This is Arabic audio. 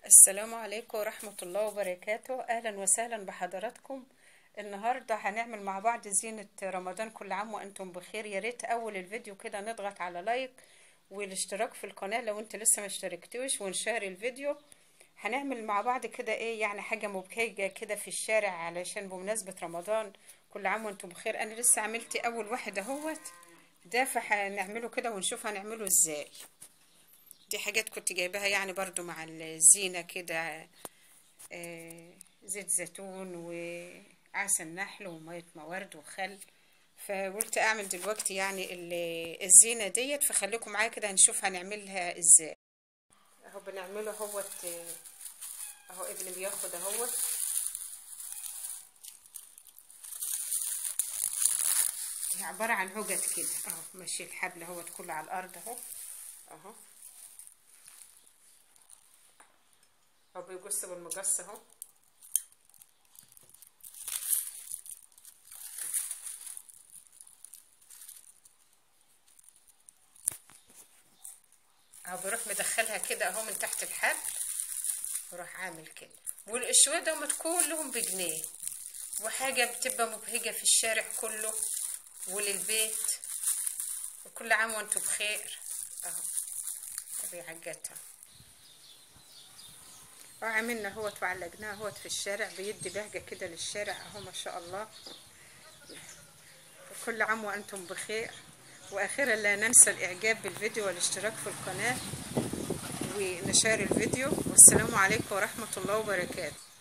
السلام عليكم ورحمة الله وبركاته. أهلا وسهلا بحضراتكم. النهاردة هنعمل مع بعض زينة رمضان. كل عام وأنتم بخير. يا ريت أول الفيديو كده نضغط على لايك والاشتراك في القناة لو أنت لسه ما اشتركتوش، ونشار الفيديو. هنعمل مع بعض كده إيه يعني حاجة مبهجة كده في الشارع علشان بمناسبة رمضان. كل عام وأنتم بخير. أنا لسه عملت أول واحد أهوت ده، فهنعمله كده ونشوف هنعمله إزاي. دي حاجات كنت جايباها يعني برضو مع الزينة كده. زيت زيتون وعسل نحل ومية موارد وخل. فقلت اعمل دلوقتي يعني الزينة ديت، فخليكم معايا كده هنشوف هنعملها ازاي. اهو بنعمله اهوت. اهو ابني بياخد اهوت. هي عبارة عن عجد كده اهو، ماشي الحبل اهوت كله على الارض اهو. اهو هو بيقص بالمقص اهو. اهو بروح مدخلها كده اهو من تحت الحبل، وراح عامل كده. والشوية دوت كلهم بجنيه، وحاجة بتبقى مبهجة في الشارع كله وللبيت. وكل عام وانتم بخير. اهو بيعجتها اهو، عملنا اهوت وعلقناها اهوت في الشارع، بيدي بهجة كده للشارع اهو ما شاء الله. وكل عام وانتم بخير. واخيرا لا ننسى الاعجاب بالفيديو والاشتراك في القناة ونشار الفيديو. والسلام عليكم ورحمة الله وبركاته.